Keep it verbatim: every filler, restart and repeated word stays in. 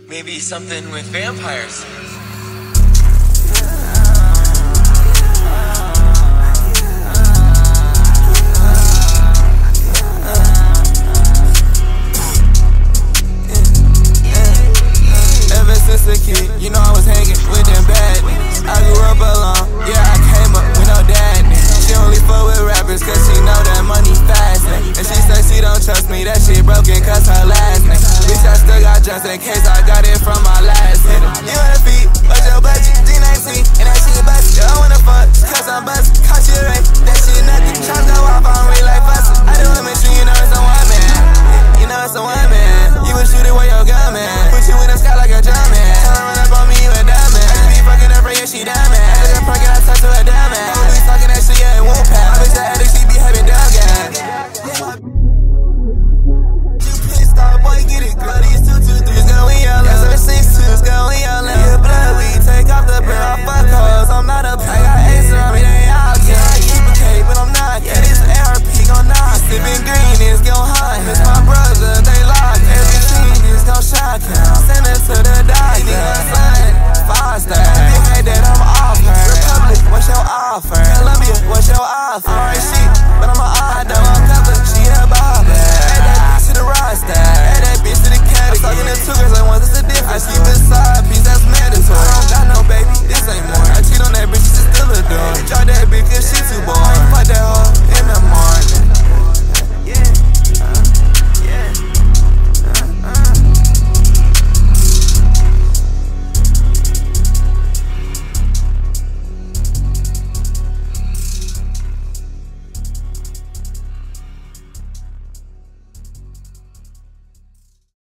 Maybe something with vampires. Ever since a kid, you know I was hanging with them bad niggas. I grew up alone, yeah, I came up with no dad nigga. She only fuck with rappers cause she know that money fast nigga. And she said she don't trust me, that shit broken cause her last nigga. Bitch, I still got just in case